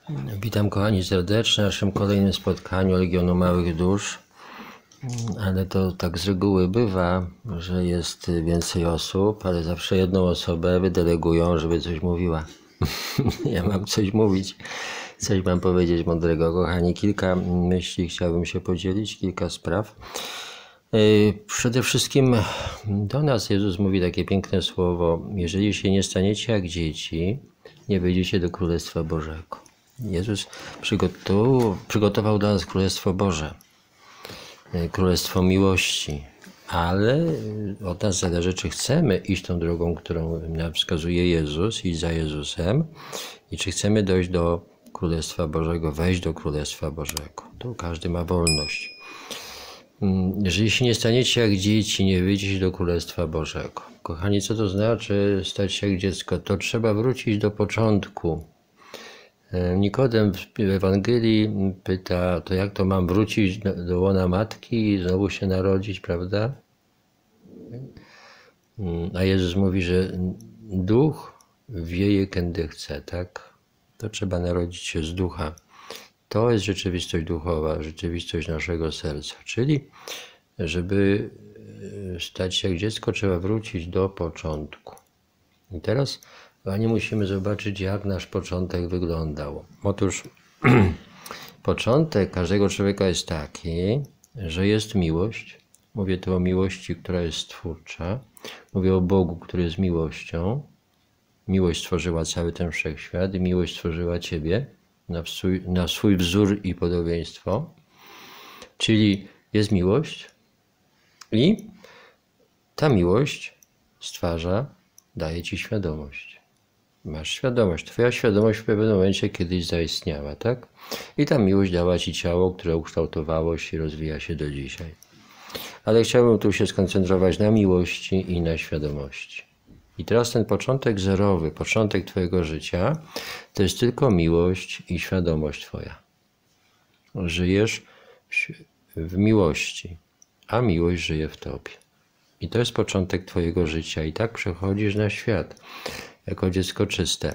Witam kochani serdecznie w naszym kolejnym spotkaniu Legionu Małych Dusz, ale to tak z reguły bywa, że jest więcej osób, ale zawsze jedną osobę wydelegują, żeby coś mówiła. Ja mam coś mówić, coś mam powiedzieć mądrego. Kochani, kilka myśli chciałbym się podzielić, kilka spraw. Przede wszystkim do nas Jezus mówi takie piękne słowo: jeżeli się nie staniecie jak dzieci, nie wejdziecie do Królestwa Bożego. Jezus przygotował dla nas Królestwo Boże, Królestwo miłości, ale od nas zależy, czy chcemy iść tą drogą, którą nam wskazuje Jezus, iść za Jezusem, i czy chcemy dojść do Królestwa Bożego, wejść do Królestwa Bożego. Tu każdy ma wolność. Jeżeli się nie staniecie jak dzieci, nie wyjdziecie do Królestwa Bożego. Kochani, co to znaczy stać się jak dziecko? To trzeba wrócić do początku. Nikodem w Ewangelii pyta, to jak to mam wrócić do łona matki i znowu się narodzić, prawda? A Jezus mówi, że duch wieje kędy chce, tak? To trzeba narodzić się z ducha. To jest rzeczywistość duchowa, rzeczywistość naszego serca. Czyli, żeby stać się jak dziecko, trzeba wrócić do początku. I teraz, kochani, musimy zobaczyć, jak nasz początek wyglądał. Otóż początek każdego człowieka jest taki, że jest miłość. Mówię tu o miłości, która jest stwórcza. Mówię o Bogu, który jest miłością. Miłość stworzyła cały ten wszechświat i miłość stworzyła Ciebie na swój wzór i podobieństwo. Czyli jest miłość i ta miłość stwarza, daje Ci świadomość. Masz świadomość. Twoja świadomość w pewnym momencie kiedyś zaistniała, tak? I ta miłość dała Ci ciało, które ukształtowało się i rozwija się do dzisiaj. Ale chciałbym tu się skoncentrować na miłości i na świadomości. I teraz ten początek zerowy, początek Twojego życia, to jest tylko miłość i świadomość Twoja. Żyjesz w miłości, a miłość żyje w Tobie. I to jest początek Twojego życia. I tak przechodzisz na świat, jako dziecko czyste.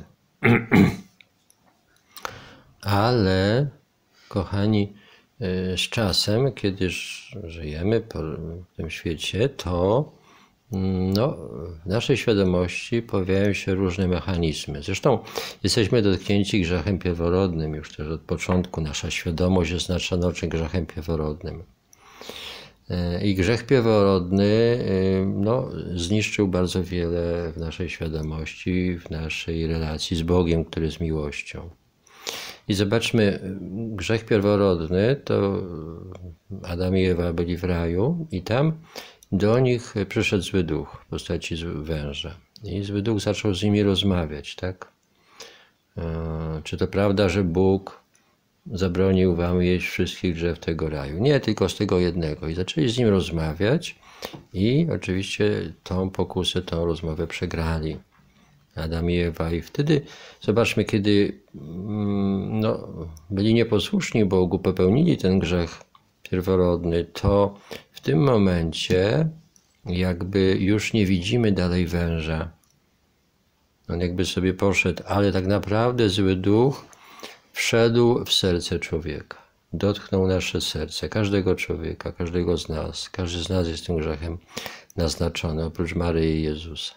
Ale, kochani, z czasem, kiedy żyjemy w tym świecie, to w naszej świadomości pojawiają się różne mechanizmy. Zresztą jesteśmy dotknięci grzechem pierworodnym. Już też od początku nasza świadomość jest oznaczona grzechem pierworodnym. I grzech pierworodny zniszczył bardzo wiele w naszej świadomości, w naszej relacji z Bogiem, który jest miłością. I zobaczmy, grzech pierworodny to Adam i Ewa byli w raju i tam do nich przyszedł zły duch w postaci węża. I zły duch zaczął z nimi rozmawiać, tak? Czy to prawda, że Bóg zabronił wam jeść wszystkich drzew tego raju? Nie, tylko z tego jednego. I zaczęli z nim rozmawiać i oczywiście tą pokusę, tą rozmowę przegrali. Adam i Ewa. I wtedy, zobaczmy, kiedy byli nieposłuszni Bogu, popełnili ten grzech pierworodny, to w tym momencie jakby już nie widzimy dalej węża. On jakby sobie poszedł, ale tak naprawdę zły duch wszedł w serce człowieka. Dotknął nasze serce, każdego człowieka, każdego z nas. Każdy z nas jest tym grzechem naznaczony, oprócz Maryi i Jezusa.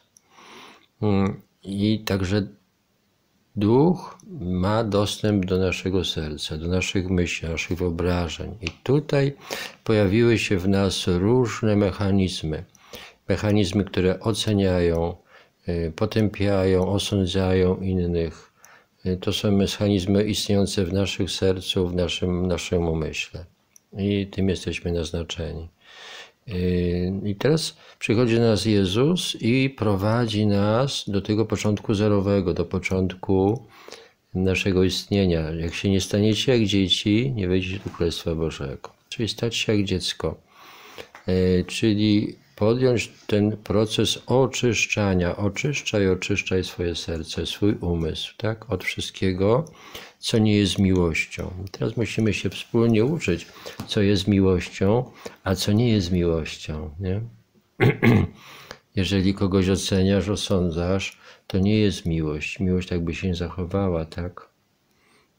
I także duch ma dostęp do naszego serca, do naszych myśli, naszych wyobrażeń. I tutaj pojawiły się w nas różne mechanizmy. Mechanizmy, które oceniają, potępiają, osądzają innych. To są mechanizmy istniejące w naszym sercu, w naszym umyśle. I tym jesteśmy naznaczeni. I teraz przychodzi do nas Jezus i prowadzi nas do tego początku zerowego, do początku naszego istnienia. Jak się nie staniecie jak dzieci, nie wejdziecie do Królestwa Bożego. Czyli stać się jak dziecko. Czyli podjąć ten proces oczyszczania. Oczyszczaj swoje serce, swój umysł, tak? Od wszystkiego, co nie jest miłością. I teraz musimy się wspólnie uczyć, co jest miłością, a co nie jest miłością, nie? Jeżeli kogoś oceniasz, osądzasz, to nie jest miłość. Miłość tak by się nie zachowała, tak?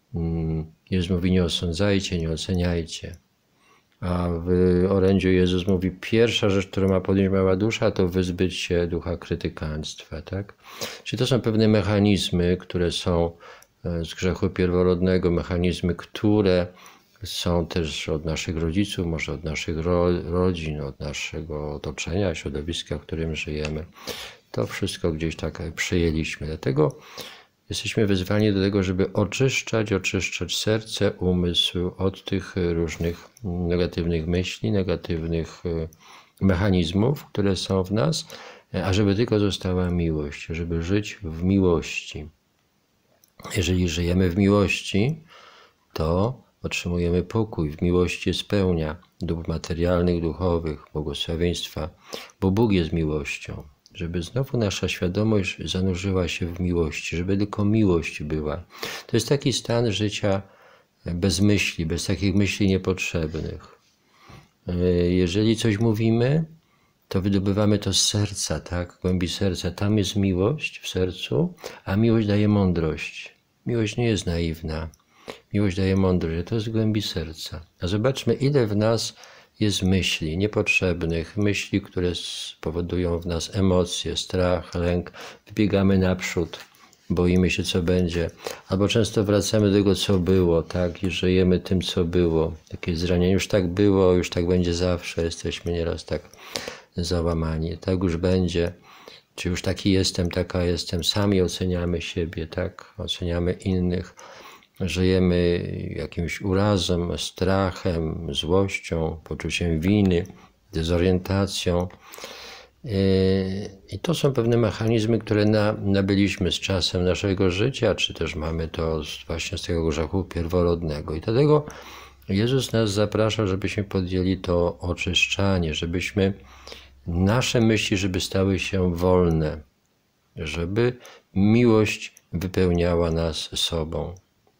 Jezus mówi: nie osądzajcie, nie oceniajcie. A w orędziu Jezus mówi: pierwsza rzecz, którą ma podjąć mała dusza, to wyzbyć się ducha krytykaństwa. Tak? Czyli to są pewne mechanizmy, które są z grzechu pierworodnego, mechanizmy, które są też od naszych rodziców, może od naszych rodzin, od naszego otoczenia, środowiska, w którym żyjemy. To wszystko gdzieś tak przyjęliśmy. Dlatego jesteśmy wezwani do tego, żeby oczyszczać serce, umysł od tych różnych negatywnych myśli, negatywnych mechanizmów, które są w nas, a żeby tylko została miłość, żeby żyć w miłości. Jeżeli żyjemy w miłości, to otrzymujemy pokój. W miłości jest pełnia dóbr materialnych, duchowych, błogosławieństwa, bo Bóg jest miłością. Żeby znowu nasza świadomość zanurzyła się w miłości, żeby tylko miłość była. To jest taki stan życia bez myśli, bez takich myśli niepotrzebnych. Jeżeli coś mówimy, to wydobywamy to z serca, tak? Głębi serca. Tam jest miłość w sercu, a miłość daje mądrość. Miłość nie jest naiwna. Miłość daje mądrość, to jest z głębi serca. A zobaczmy, ile w nas jest myśli niepotrzebnych, myśli, które spowodują w nas emocje, strach, lęk. Wybiegamy naprzód, boimy się, co będzie. Albo często wracamy do tego, co było, tak? I żyjemy tym, co było. Takie zranienie, już tak było, już tak będzie zawsze. Jesteśmy nieraz tak załamani. Tak już będzie. Czy już taki jestem, taka jestem. Sami oceniamy siebie, tak? Oceniamy innych. Żyjemy jakimś urazem, strachem, złością, poczuciem winy, dezorientacją. I to są pewne mechanizmy, które nabyliśmy z czasem naszego życia, czy też mamy to właśnie z tego grzechu pierworodnego. I dlatego Jezus nas zaprasza, żebyśmy podjęli to oczyszczanie, żebyśmy nasze myśli, żeby stały się wolne, żeby miłość wypełniała nas sobą.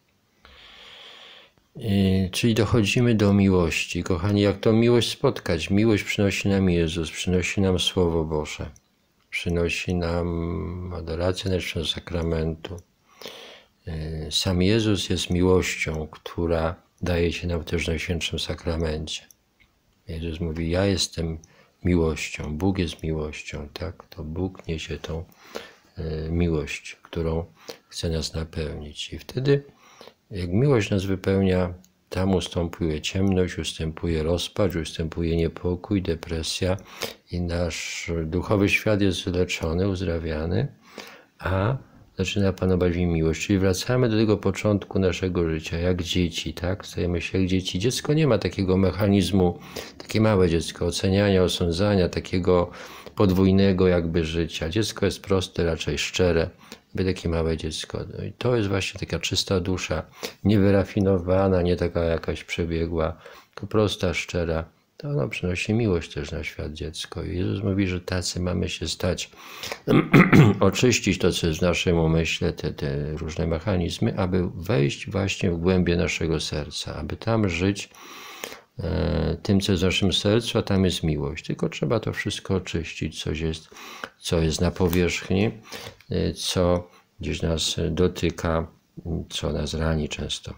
Czyli dochodzimy do miłości. Kochani, jak tą miłość spotkać? Miłość przynosi nam Jezus, przynosi nam Słowo Boże, przynosi nam adorację Najświętszego Sakramentu. Sam Jezus jest miłością, która daje się nam też w Najświętszym Sakramencie. Jezus mówi: ja jestem miłością, Bóg jest miłością, tak? To Bóg niesie tą miłość, którą chce nas napełnić. I wtedy, jak miłość nas wypełnia, tam ustępuje ciemność, ustępuje rozpacz, ustępuje niepokój, depresja i nasz duchowy świat jest leczony, uzdrawiany, a zaczyna panować w nim miłość. Czyli wracamy do tego początku naszego życia, jak dzieci, tak? Stajemy się jak dzieci. Dziecko nie ma takiego mechanizmu, takie małe dziecko, oceniania, osądzania, takiego podwójnego jakby życia. Dziecko jest proste, raczej szczere, takie małe dziecko. No i to jest właśnie taka czysta dusza, niewyrafinowana, nie taka jakaś przebiegła, tylko prosta, szczera. To ono przynosi miłość też na świat dziecko. I Jezus mówi, że tacy mamy się stać, oczyścić to, co jest w naszym umyśle, te różne mechanizmy, aby wejść właśnie w głębie naszego serca, aby tam żyć tym, co jest w naszym sercu, a tam jest miłość. Tylko trzeba to wszystko oczyścić, co jest na powierzchni, co gdzieś nas dotyka, co nas rani często.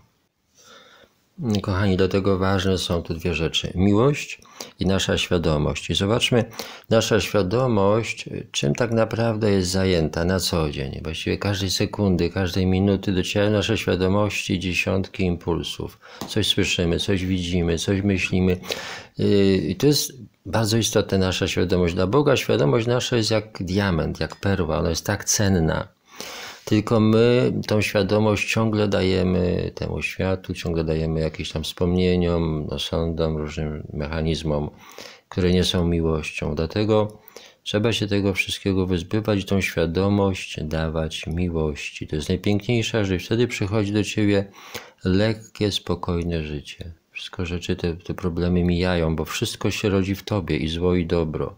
Kochani, do tego ważne są tu dwie rzeczy. Miłość i nasza świadomość. I zobaczmy, nasza świadomość, czym tak naprawdę jest zajęta na co dzień. Właściwie każdej sekundy, każdej minuty docierają nasze świadomości dziesiątki impulsów. Coś słyszymy, coś widzimy, coś myślimy. I to jest bardzo istotna nasza świadomość. Dla Boga świadomość nasza jest jak diament, jak perła. Ona jest tak cenna. Tylko my tą świadomość ciągle dajemy temu światu, ciągle dajemy jakimś tam wspomnieniom, osądom, różnym mechanizmom, które nie są miłością. Dlatego trzeba się tego wszystkiego wyzbywać i tą świadomość dawać miłości. To jest najpiękniejsza rzecz. Wtedy przychodzi do ciebie lekkie, spokojne życie. Wszystko rzeczy, te problemy mijają, bo wszystko się rodzi w tobie, i zło, i dobro.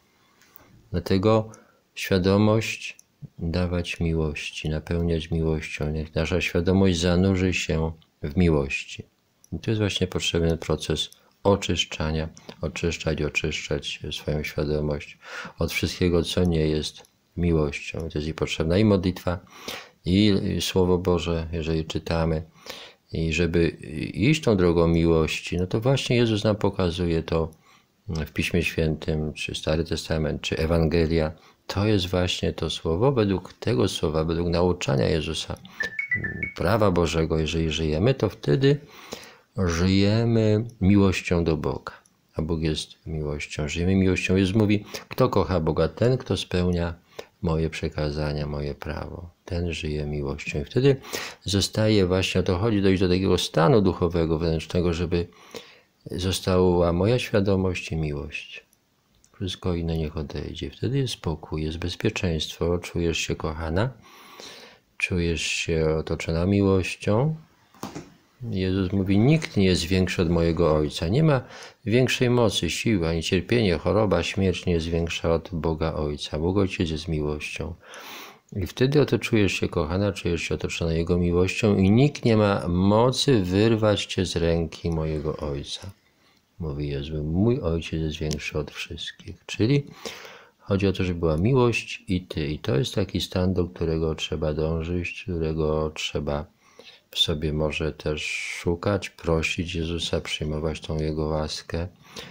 Dlatego świadomość dawać miłości, napełniać miłością. Niech nasza świadomość zanurzy się w miłości. I tu jest właśnie potrzebny proces oczyszczania, oczyszczać swoją świadomość od wszystkiego, co nie jest miłością. To jest i potrzebna i modlitwa, i Słowo Boże, jeżeli czytamy, i żeby iść tą drogą miłości, no to właśnie Jezus nam pokazuje to w Piśmie Świętym, czy Stary Testament, czy Ewangelia. To jest właśnie to Słowo, według tego Słowa, według nauczania Jezusa, prawa Bożego. Jeżeli żyjemy, to wtedy żyjemy miłością do Boga, a Bóg jest miłością. Żyjemy miłością. Jezus mówi, kto kocha Boga? Ten, kto spełnia moje przekazania, moje prawo. Ten żyje miłością. I wtedy zostaje właśnie, o to chodzi, dojść do takiego stanu duchowego, wewnętrznego, żeby została moja świadomość i miłość. Wszystko inne niech odejdzie. Wtedy jest spokój, jest bezpieczeństwo, czujesz się kochana, czujesz się otoczona miłością. Jezus mówi, nikt nie jest większy od mojego Ojca. Nie ma większej mocy, siły, ani cierpienie, choroba, śmierć nie jest większa od Boga Ojca. Bóg Ojciec jest miłością. I wtedy oto czujesz się kochana, czujesz się otoczona Jego miłością i nikt nie ma mocy wyrwać cię z ręki mojego Ojca. Mówi Jezus, mój Ojciec jest większy od wszystkich. Czyli chodzi o to, żeby była miłość i Ty. I to jest taki stan, do którego trzeba dążyć, którego trzeba w sobie może też szukać, prosić Jezusa, przyjmować tą Jego łaskę,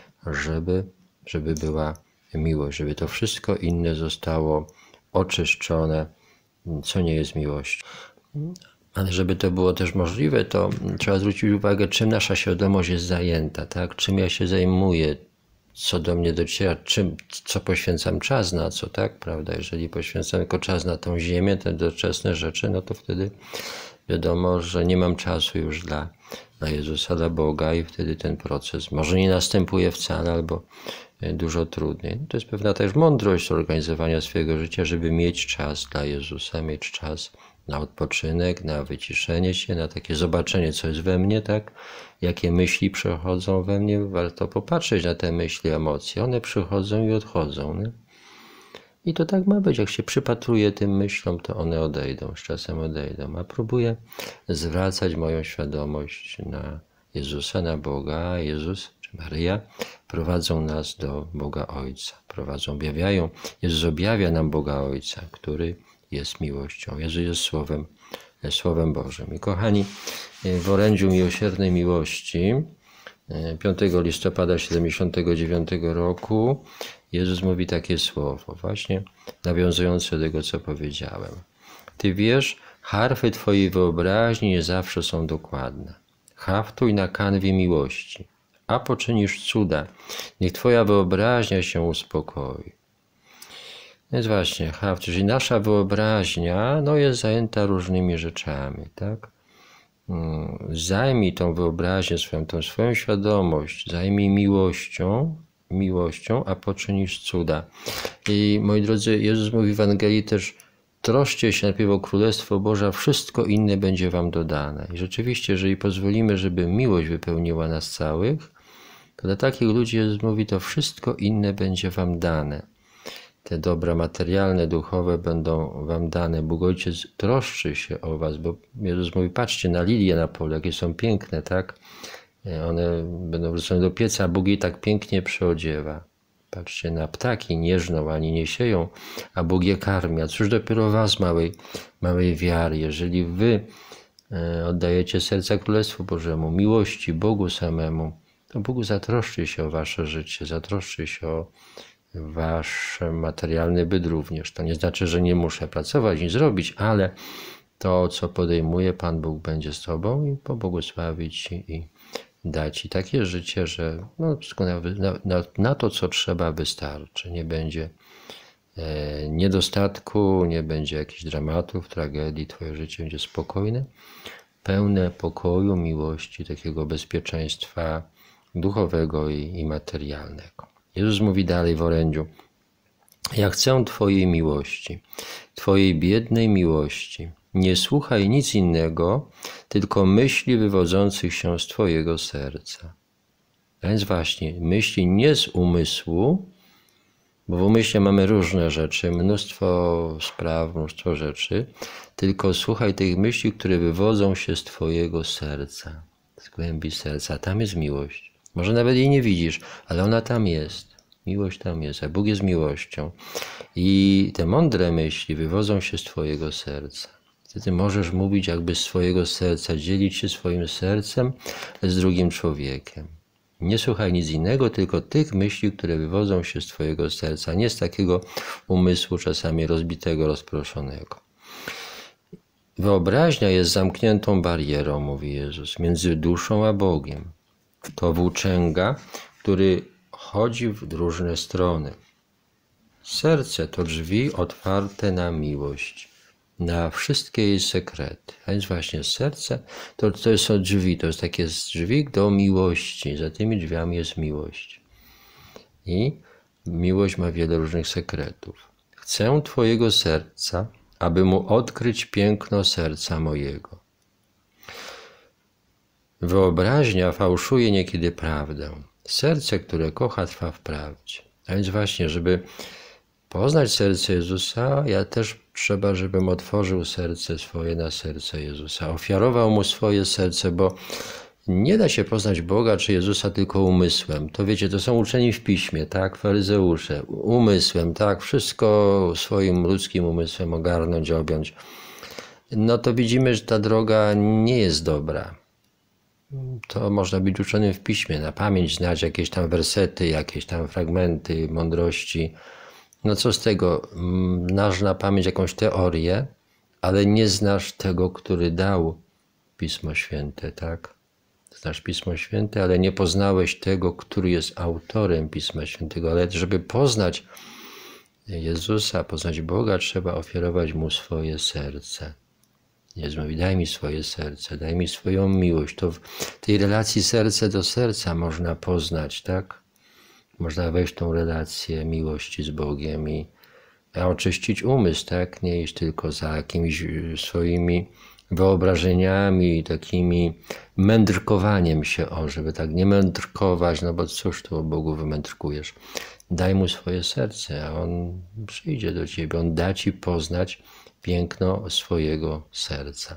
żeby była miłość, żeby to wszystko inne zostało oczyszczone, co nie jest miłością. Ale żeby to było też możliwe, to trzeba zwrócić uwagę, czym nasza świadomość jest zajęta, tak? Czym ja się zajmuję, co do mnie dociera, co poświęcam czas na co, tak? Prawda? Jeżeli poświęcam tylko czas na tą ziemię, te doczesne rzeczy, no to wtedy wiadomo, że nie mam czasu już dla Jezusa, dla Boga i wtedy ten proces może nie następuje wcale albo dużo trudniej. To jest pewna też mądrość organizowania swojego życia, żeby mieć czas dla Jezusa, mieć czas na odpoczynek, na wyciszenie się, na takie zobaczenie, co jest we mnie, tak? Jakie myśli przechodzą we mnie. Warto popatrzeć na te myśli, emocje. One przychodzą i odchodzą. Nie? I to tak ma być. Jak się przypatruje tym myślom, to one odejdą, z czasem odejdą. A próbuję zwracać moją świadomość na Jezusa, na Boga. Jezus czy Maryja prowadzą nas do Boga Ojca. Objawiają. Jezus objawia nam Boga Ojca, który jest miłością. Jezus jest Słowem Bożym. I kochani, w orędziu miłosiernej miłości 5 listopada 1979 roku Jezus mówi takie słowo, właśnie nawiązujące do tego, co powiedziałem. Ty wiesz, harfy Twojej wyobraźni nie zawsze są dokładne. Haftuj na kanwie miłości, a poczynisz cuda. Niech Twoja wyobraźnia się uspokoi. Więc właśnie, czyli nasza wyobraźnia jest zajęta różnymi rzeczami, tak? Zajmij tą wyobraźnię swoją, tą swoją świadomość, zajmij miłością, a poczynisz cuda. I moi drodzy, Jezus mówi w Ewangelii też, troszcie się najpierw o Królestwo Boże, a wszystko inne będzie wam dodane. I rzeczywiście, jeżeli pozwolimy, żeby miłość wypełniła nas całych, to dla takich ludzi Jezus mówi, to wszystko inne będzie wam dane. Te dobra materialne, duchowe będą wam dane. Bóg Ojciec troszczy się o was, bo Jezus mówi, patrzcie na lilie na polu, jakie są piękne, tak? One będą wrzucone do pieca, a Bóg je tak pięknie przyodziewa. Patrzcie na ptaki, nie żną ani nie sieją, a Bóg je karmi. A cóż dopiero was, małej wiary, jeżeli wy oddajecie serca Królestwu Bożemu, miłości Bogu samemu, to Bóg zatroszczy się o wasze życie, zatroszczy się o wasz materialny byt również. To nie znaczy, że nie muszę pracować, nic zrobić, ale to, co podejmuję, Pan Bóg będzie z tobą i pobłogosławić ci i dać ci takie życie, że na to, co trzeba, wystarczy. Nie będzie niedostatku, nie będzie jakichś dramatów, tragedii. Twoje życie będzie spokojne, pełne pokoju, miłości, takiego bezpieczeństwa duchowego i materialnego. Jezus mówi dalej w orędziu, ja chcę Twojej miłości, Twojej biednej miłości. Nie słuchaj nic innego, tylko myśli wywodzących się z Twojego serca. A więc właśnie, myśli nie z umysłu, bo w umyśle mamy różne rzeczy, mnóstwo spraw, mnóstwo rzeczy, tylko słuchaj tych myśli, które wywodzą się z Twojego serca, z głębi serca. Tam jest miłość. Może nawet jej nie widzisz, ale ona tam jest. Miłość tam jest, a Bóg jest miłością. I te mądre myśli wywodzą się z Twojego serca. Wtedy możesz mówić jakby z swojego serca, dzielić się swoim sercem z drugim człowiekiem. Nie słuchaj nic innego, tylko tych myśli, które wywodzą się z twojego serca, nie z takiego umysłu czasami rozbitego, rozproszonego. Wyobraźnia jest zamkniętą barierą, mówi Jezus, między duszą a Bogiem. To włóczęga, który chodzi w różne strony. Serce to drzwi otwarte na miłość, na wszystkie jej sekrety. A więc właśnie serce to są drzwi, to jest takie drzwi do miłości. Za tymi drzwiami jest miłość. I miłość ma wiele różnych sekretów. Chcę twojego serca, aby mu odkryć piękno serca mojego. Wyobraźnia fałszuje niekiedy prawdę. Serce, które kocha, trwa w prawdzie. A więc właśnie, żeby poznać serce Jezusa, ja też trzeba, żebym otworzył serce swoje na serce Jezusa. Ofiarował mu swoje serce, bo nie da się poznać Boga czy Jezusa tylko umysłem. To wiecie, to są uczeni w piśmie, tak? Faryzeusze. Umysłem, tak? Wszystko swoim ludzkim umysłem ogarnąć, objąć. No to widzimy, że ta droga nie jest dobra. To można być uczonym w piśmie, na pamięć znać jakieś tam wersety, jakieś tam fragmenty mądrości. No co z tego? Znasz na pamięć jakąś teorię, ale nie znasz tego, który dał Pismo Święte, tak? Znasz Pismo Święte, ale nie poznałeś tego, który jest autorem Pisma Świętego. Ale żeby poznać Jezusa, poznać Boga, trzeba ofiarować Mu swoje serce. Jezus mówi, daj mi swoje serce, daj mi swoją miłość. To w tej relacji serce do serca można poznać, tak? Można wejść w tą relację miłości z Bogiem i oczyścić umysł, tak? Nie iść tylko za jakimiś swoimi wyobrażeniami, takimi mędrkowaniem się, żeby tak nie mędrkować, no bo cóż tu o Bogu wymędrkujesz. Daj Mu swoje serce, a On przyjdzie do ciebie, On da ci poznać piękno swojego serca.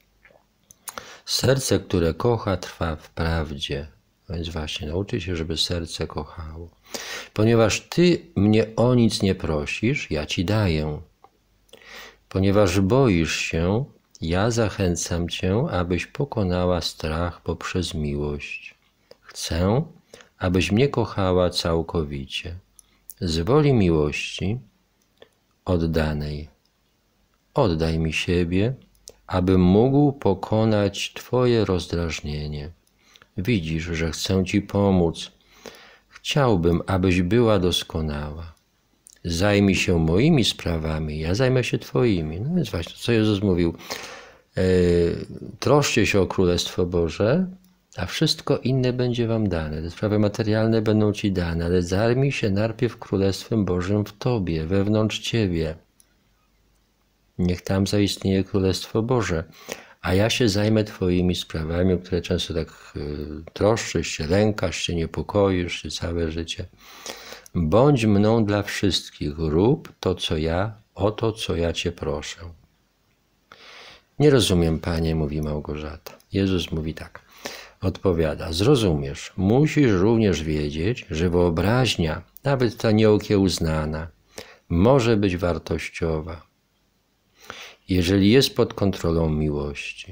Serce, które kocha, trwa w prawdzie. Więc właśnie nauczy się, żeby serce kochało. Ponieważ Ty mnie o nic nie prosisz, ja Ci daję. Ponieważ boisz się, ja zachęcam Cię, abyś pokonała strach poprzez miłość. Chcę, abyś mnie kochała całkowicie. Z woli miłości oddanej. Oddaj mi siebie, abym mógł pokonać Twoje rozdrażnienie. Widzisz, że chcę Ci pomóc. Chciałbym, abyś była doskonała. Zajmij się moimi sprawami, ja zajmę się Twoimi. No więc właśnie, co Jezus mówił. Troszcie się o Królestwo Boże, a wszystko inne będzie wam dane. Te sprawy materialne będą Ci dane, ale zajmij się najpierw Królestwem Bożym w Tobie, wewnątrz Ciebie. Niech tam zaistnieje Królestwo Boże, a ja się zajmę Twoimi sprawami, o które często tak troszczysz się, lękasz się, niepokoisz się całe życie. Bądź mną dla wszystkich, rób to, co ja, o to, co ja Cię proszę. Nie rozumiem, Panie, mówi Małgorzata. Jezus mówi tak, odpowiada, zrozumiesz, musisz również wiedzieć, że wyobraźnia, nawet ta nieokiełznana, może być wartościowa, jeżeli jest pod kontrolą miłości.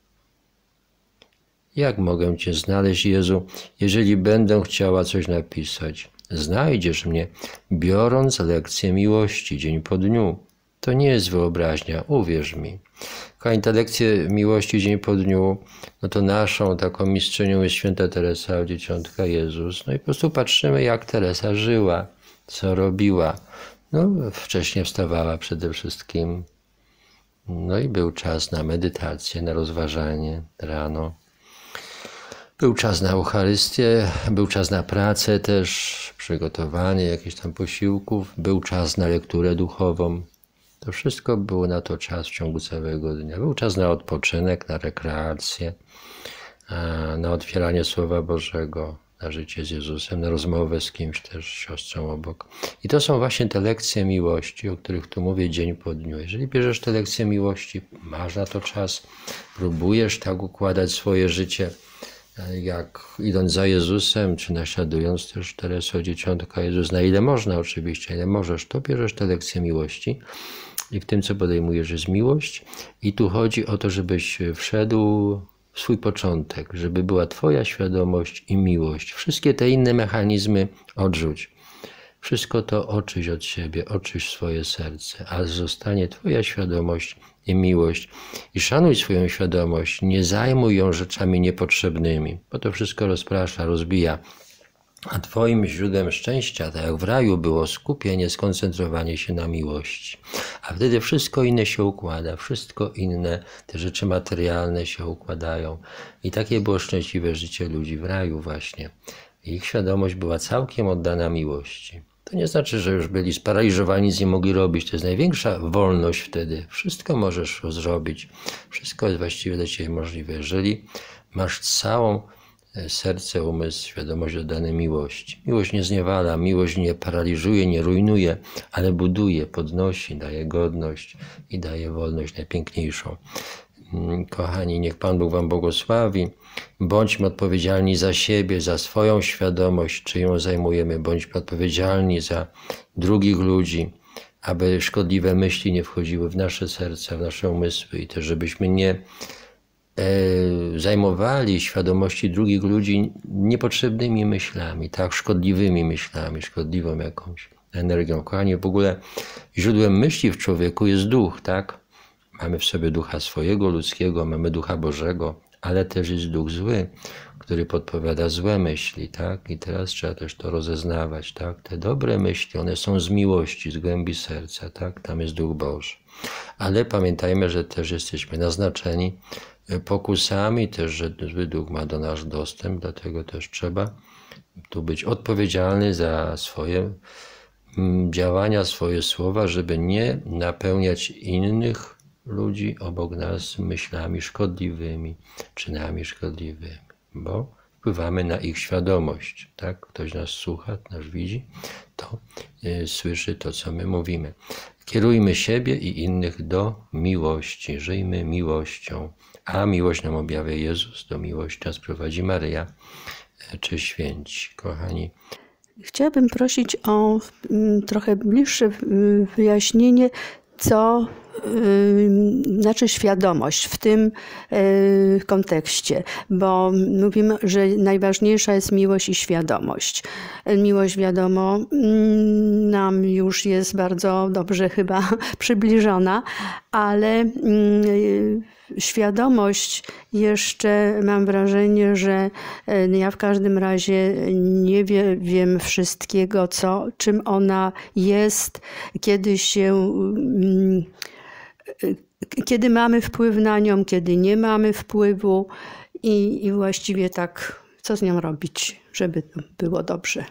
Jak mogę Cię znaleźć, Jezu, jeżeli będę chciała coś napisać? Znajdziesz mnie, biorąc lekcję miłości dzień po dniu. To nie jest wyobraźnia, uwierz mi. Kochani, ta lekcja miłości dzień po dniu, no to naszą taką mistrzynią jest święta Teresa, Dzieciątka Jezus. No i po prostu patrzymy, jak Teresa żyła, co robiła. No, wcześniej wstawała przede wszystkim. No i był czas na medytację, na rozważanie rano. Był czas na Eucharystię, był czas na pracę też, przygotowanie jakichś tam posiłków, był czas na lekturę duchową. To wszystko było na to czas w ciągu całego dnia. Był czas na odpoczynek, na rekreację, na otwieranie Słowa Bożego, na życie z Jezusem, na rozmowę z kimś też, siostrą obok. I to są właśnie te lekcje miłości, o których tu mówię dzień po dniu. Jeżeli bierzesz te lekcje miłości, masz na to czas, próbujesz tak układać swoje życie, jak idąc za Jezusem, czy naśladując też Teresę, Dzieciątka Jezus, na ile można oczywiście, ile możesz, to bierzesz te lekcje miłości i w tym, co podejmujesz, jest miłość. I tu chodzi o to, żebyś wszedł w swój początek, żeby była twoja świadomość i miłość. Wszystkie te inne mechanizmy odrzuć. Wszystko to oczyść od siebie, oczyść swoje serce, a zostanie twoja świadomość i miłość. I szanuj swoją świadomość, nie zajmuj ją rzeczami niepotrzebnymi, bo to wszystko rozprasza, rozbija. A twoim źródłem szczęścia, tak jak w raju było, skupienie, skoncentrowanie się na miłości. A wtedy wszystko inne się układa, wszystko inne, te rzeczy materialne się układają. I takie było szczęśliwe życie ludzi w raju właśnie. Ich świadomość była całkiem oddana miłości. To nie znaczy, że już byli sparaliżowani, nic nie mogli robić. To jest największa wolność wtedy. Wszystko możesz zrobić. Wszystko jest właściwie dla ciebie możliwe. Jeżeli masz całą serce, umysł, świadomość oddane miłości. Miłość nie zniewala, miłość nie paraliżuje, nie rujnuje, ale buduje, podnosi, daje godność i daje wolność najpiękniejszą. Kochani, niech Pan Bóg wam błogosławi. Bądźmy odpowiedzialni za siebie, za swoją świadomość, czy ją zajmujemy. Bądźmy odpowiedzialni za drugich ludzi, aby szkodliwe myśli nie wchodziły w nasze serca, w nasze umysły i też żebyśmy nie zajmowali świadomości drugich ludzi niepotrzebnymi myślami, tak, szkodliwymi myślami, szkodliwą jakąś energią. Kochani, w ogóle źródłem myśli w człowieku jest duch, tak? Mamy w sobie ducha swojego, ludzkiego, mamy ducha Bożego, ale też jest duch zły, który podpowiada złe myśli, tak? I teraz trzeba też to rozeznawać, tak? Te dobre myśli, one są z miłości, z głębi serca, tak? Tam jest duch Boży. Ale pamiętajmy, że też jesteśmy naznaczeni pokusami, też, że zły duch ma do nas dostęp, dlatego też trzeba tu być odpowiedzialny za swoje działania, swoje słowa, żeby nie napełniać innych ludzi obok nas myślami szkodliwymi, czynami szkodliwymi, bo wpływamy na ich świadomość, tak? Ktoś nas słucha, nas widzi, to słyszy to, co my mówimy. Kierujmy siebie i innych do miłości, żyjmy miłością, a miłość nam objawia Jezus, do miłości nas prowadzi Maryja czy święci. Kochani, chciałabym prosić o trochę bliższe wyjaśnienie, co znaczy świadomość w tym kontekście, bo mówimy, że najważniejsza jest miłość i świadomość. Miłość, wiadomo, nam już jest bardzo dobrze chyba przybliżona, ale świadomość jeszcze mam wrażenie, że ja w każdym razie nie wiem wszystkiego, czym ona jest, kiedy mamy wpływ na nią, kiedy nie mamy wpływu i właściwie tak, co z nią robić, żeby było dobrze.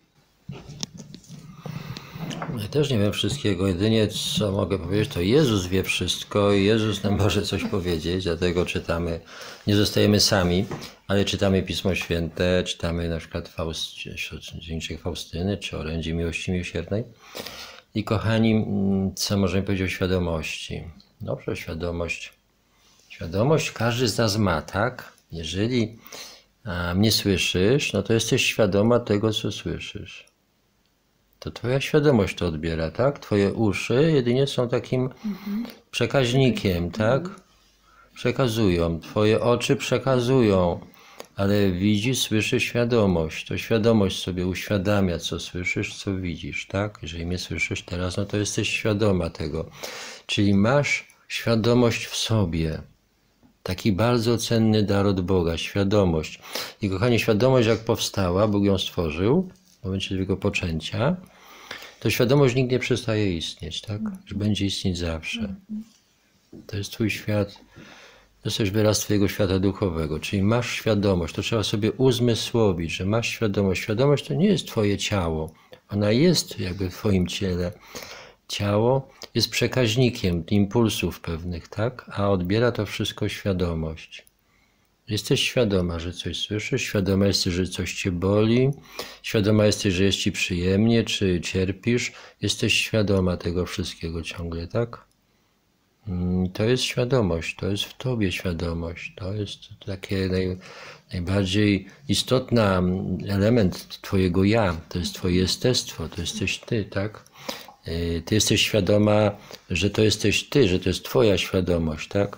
Ja też nie wiem wszystkiego, jedynie co mogę powiedzieć, to Jezus wie wszystko i Jezus nam może coś powiedzieć, dlatego czytamy, nie zostajemy sami, ale czytamy Pismo Święte, czytamy na przykład Dzienniczek Faustyny, czy Orędzie Miłości Miłosiernej. I kochani, co możemy powiedzieć o świadomości? Dobrze, świadomość każdy z nas ma, tak? Jeżeli mnie słyszysz, no to jesteś świadoma tego, co słyszysz. To twoja świadomość to odbiera, tak? Twoje uszy jedynie są takim przekaźnikiem, tak? Przekazują. Twoje oczy przekazują, ale widzi, słyszy świadomość. To świadomość sobie uświadamia, co słyszysz, co widzisz, tak? Jeżeli mnie słyszysz teraz, no to jesteś świadoma tego. Czyli masz świadomość w sobie. Taki bardzo cenny dar od Boga, świadomość. I kochani, świadomość jak powstała, Bóg ją stworzył, w momencie jego poczęcia, to świadomość nigdy nie przestaje istnieć, tak? Że będzie istnieć zawsze. To jest twój świat, to jest też wyraz twojego świata duchowego, czyli masz świadomość, to trzeba sobie uzmysłowić, że masz świadomość. Świadomość to nie jest twoje ciało, ona jest jakby w twoim ciele. Ciało jest przekaźnikiem impulsów pewnych, tak? A odbiera to wszystko świadomość. Jesteś świadoma, że coś słyszysz, świadoma jesteś, że coś cię boli, świadoma jesteś, że jest ci przyjemnie, czy cierpisz. Jesteś świadoma tego wszystkiego ciągle, tak? To jest świadomość, to jest w tobie świadomość. To jest takie najbardziej istotny element twojego ja. To jest twoje jestestwo, to jesteś ty, tak? Ty jesteś świadoma, że to jesteś ty, że to jest twoja świadomość, tak?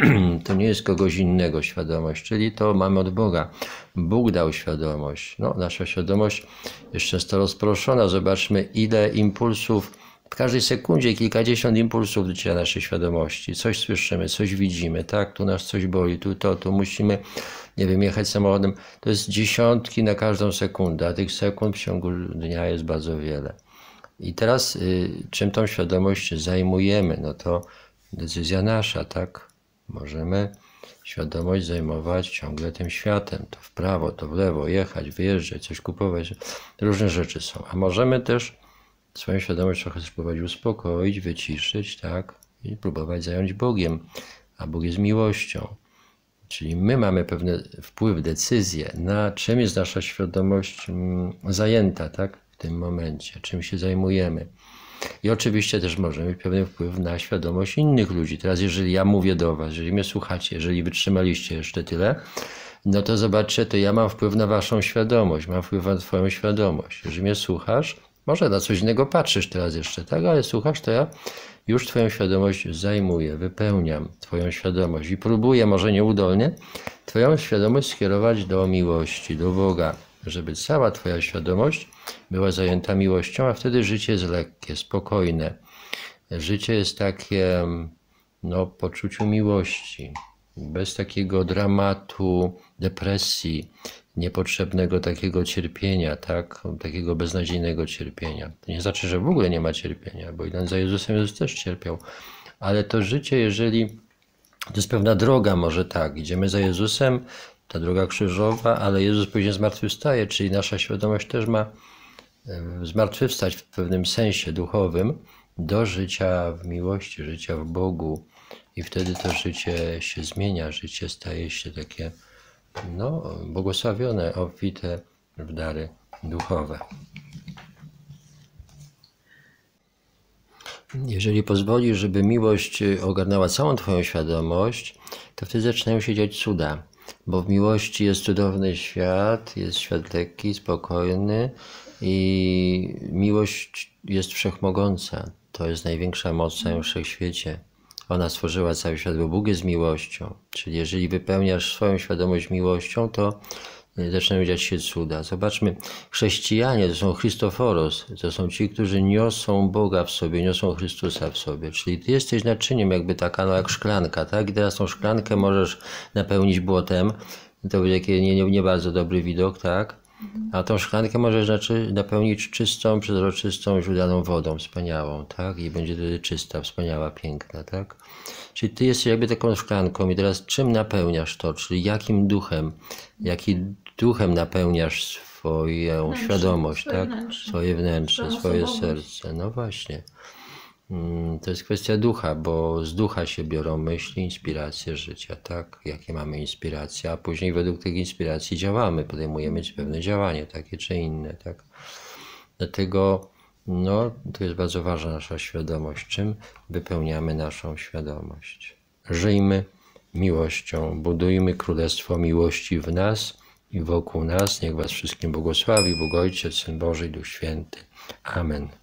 To nie jest kogoś innego świadomość, czyli to mamy od Boga. Bóg dał świadomość. No, nasza świadomość jest często rozproszona. Zobaczmy, ile impulsów, w każdej sekundzie kilkadziesiąt impulsów dociera naszej świadomości. Coś słyszymy, coś widzimy, tak? Tu nas coś boli, tu musimy, nie wiem, jechać samochodem. To jest dziesiątki na każdą sekundę, a tych sekund w ciągu dnia jest bardzo wiele. I teraz czym tą świadomość zajmujemy? No to decyzja nasza, tak? Możemy świadomość zajmować ciągle tym światem. To w prawo, to w lewo, jechać, wyjeżdżać, coś kupować. Różne rzeczy są. A możemy też swoją świadomość trochę spróbować uspokoić, wyciszyć, tak? I próbować zająć Bogiem. A Bóg jest miłością. Czyli my mamy pewien wpływ, decyzję, na czym jest nasza świadomość zajęta, tak? W tym momencie, czym się zajmujemy. I oczywiście też możemy mieć pewien wpływ na świadomość innych ludzi. Teraz jeżeli ja mówię do was, jeżeli mnie słuchacie, jeżeli wytrzymaliście jeszcze tyle, no to zobaczcie, to ja mam wpływ na waszą świadomość, mam wpływ na twoją świadomość. Jeżeli mnie słuchasz, może na coś innego patrzysz teraz jeszcze, tak? Ale słuchasz, to ja już twoją świadomość zajmuję, wypełniam twoją świadomość i próbuję, może nieudolnie, twoją świadomość skierować do miłości, do Boga, żeby cała twoja świadomość była zajęta miłością, a wtedy życie jest lekkie, spokojne. Życie jest takie, no, poczuciu miłości, bez takiego dramatu, depresji, niepotrzebnego takiego cierpienia, tak? Takiego beznadziejnego cierpienia. To nie znaczy, że w ogóle nie ma cierpienia, bo idąc za Jezusem, Jezus też cierpiał. Ale to życie, jeżeli to jest pewna droga, może tak, idziemy za Jezusem, ta droga krzyżowa, ale Jezus później zmartwychwstaje, czyli nasza świadomość też ma zmartwychwstać w pewnym sensie duchowym do życia w miłości, życia w Bogu i wtedy to życie się zmienia, życie staje się takie, no, błogosławione, obfite w dary duchowe. Jeżeli pozwolisz, żeby miłość ogarnęła całą twoją świadomość, to wtedy zaczynają się dziać cuda. Bo w miłości jest cudowny świat, jest świat lekki, spokojny i miłość jest wszechmogąca. To jest największa moc w całym wszechświecie. Ona stworzyła cały świat, bo Bóg jest miłością. Czyli jeżeli wypełniasz swoją świadomość miłością, to zaczynają dziać się cuda. Zobaczmy, chrześcijanie to są Chrystoforos, to są ci, którzy niosą Boga w sobie, niosą Chrystusa w sobie. Czyli ty jesteś naczyniem jakby taka, no jak szklanka, tak? I teraz tą szklankę możesz napełnić błotem, to będzie taki nie bardzo dobry widok, tak? A tą szklankę możesz napełnić czystą, przezroczystą, źródlaną wodą, wspaniałą, tak? I będzie wtedy czysta, wspaniała, piękna, tak? Czyli ty jesteś jakby taką szklanką i teraz czym napełniasz to? Czyli jakim duchem napełniasz swoją świadomość, tak? Swoje wnętrze, swoje serce. No właśnie. To jest kwestia ducha, bo z ducha się biorą myśli, inspiracje życia, tak? Jakie mamy inspiracje, a później według tych inspiracji działamy, podejmujemy pewne działanie, takie czy inne, tak? Dlatego, no, to jest bardzo ważna nasza świadomość, czym wypełniamy naszą świadomość. Żyjmy miłością, budujmy królestwo miłości w nas i wokół nas. Niech was wszystkim błogosławi Bóg Ojciec, Syn Boży i Duch Święty. Amen.